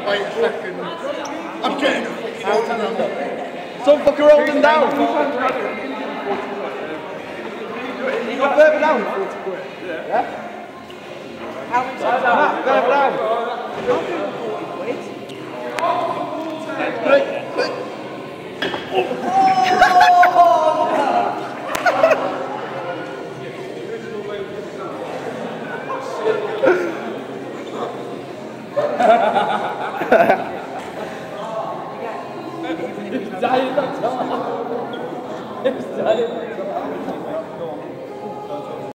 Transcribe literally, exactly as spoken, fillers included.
Wait a second. I'm getting a fucking number. Some fucker holding down. You got further down? forty quid. Yeah? How much is that? Further down. I'll do forty quid. He's dying, that's all. He's dying.